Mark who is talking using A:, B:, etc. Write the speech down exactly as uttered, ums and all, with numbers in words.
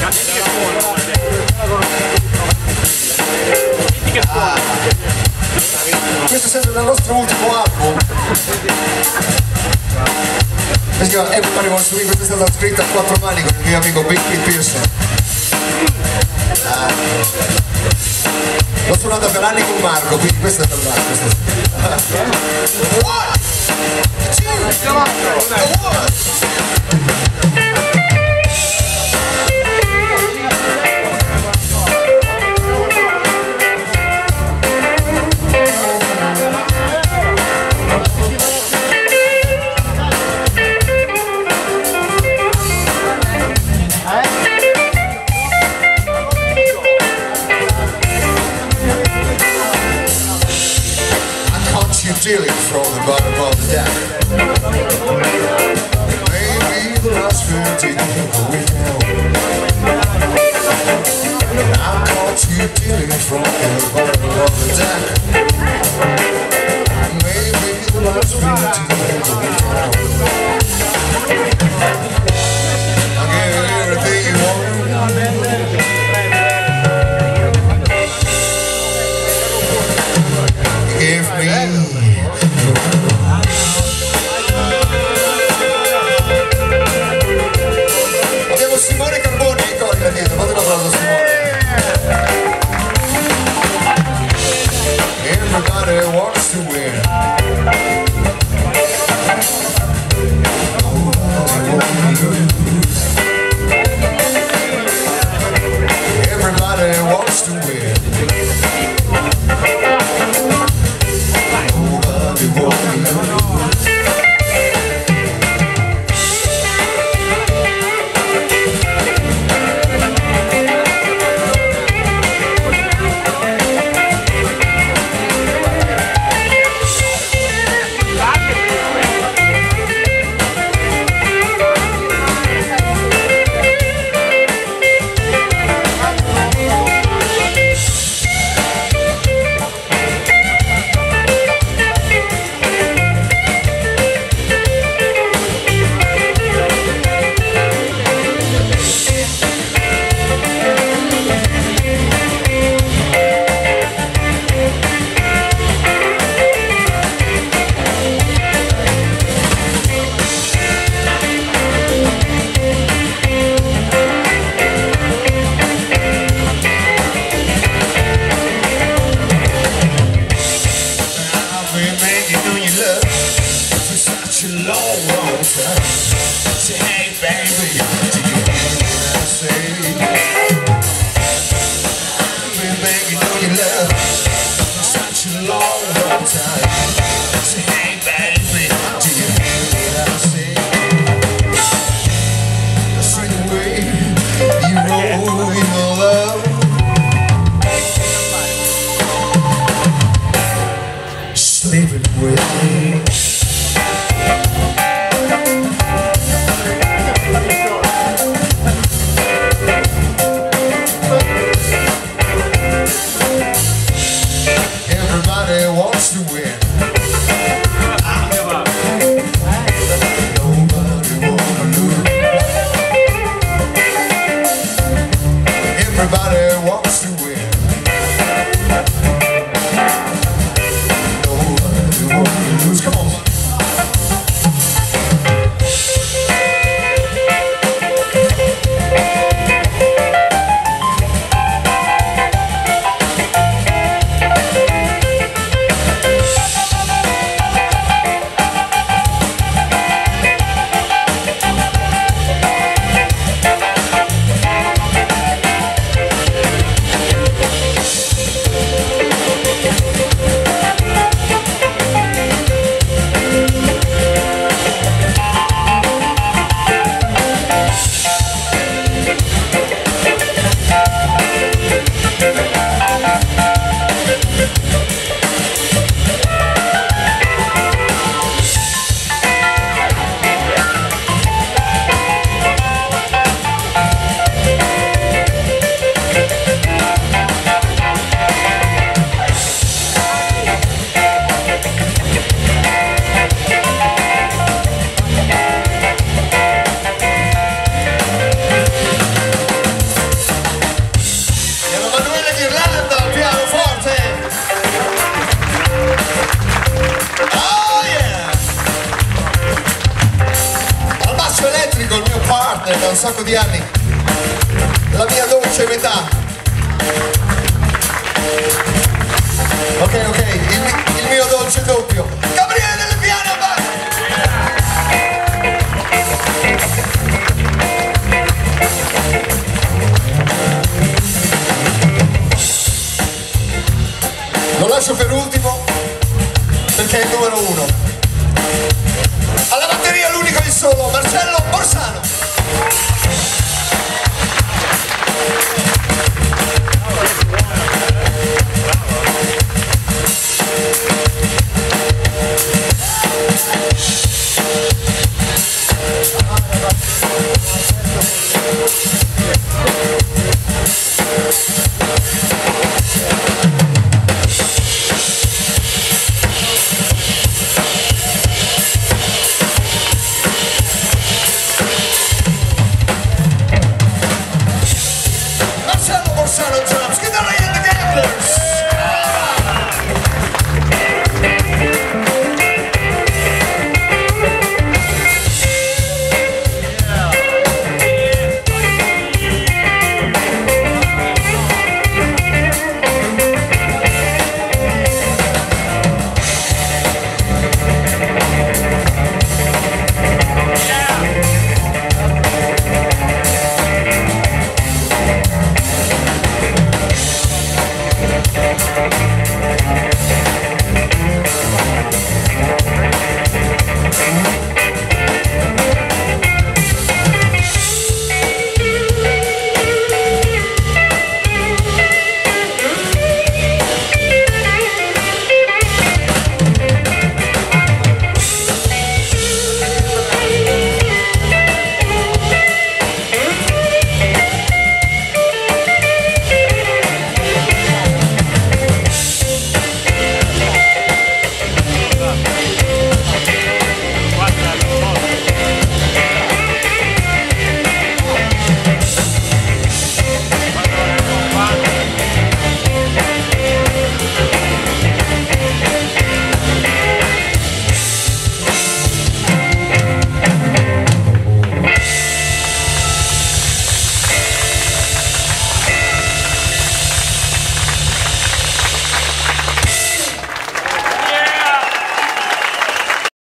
A: Ah, questo è sempre dal nostro ultimo album. Si chiama Everybody Wants to Win, questa è stata scritta a quattro mani con il mio amico Big Pete Pearson. Ah. L'ho suonata per anni con Marco, quindi questa è per Marco. One, two, one. Stealing from the bottom of the deck. Maybe the last fifteen we know. I caught you dealing from the bottom of the deck. Maybe the last fifteen we know. I gave you everything you wanted. Give me. Simone Carboni, ricorda dietro, fate un applauso a Simone. madre da un sacco di anni, la mia dolce metà. Ok, ok, il, il mio dolce doppio, Gabriele del piano, vai!